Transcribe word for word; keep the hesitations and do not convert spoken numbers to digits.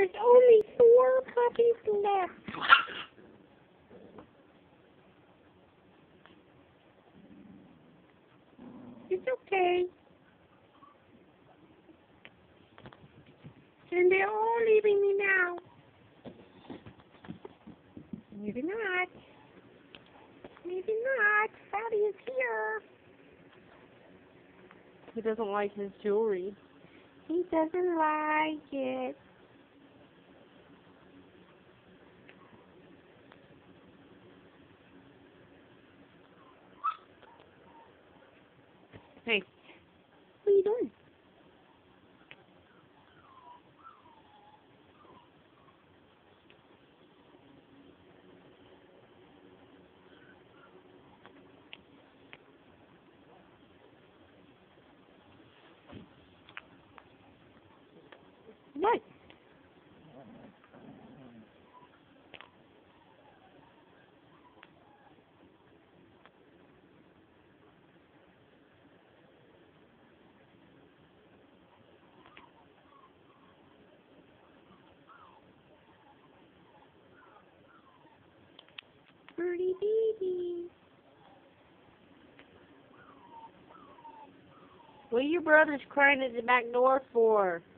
There's only four puppies left. It's okay. And they're all leaving me now. Maybe not. Maybe not. Fatty is here. He doesn't like his jewelry. He doesn't like it. Hey, What are you doing? What? Birdie baby. what are your brothers crying at the back door for?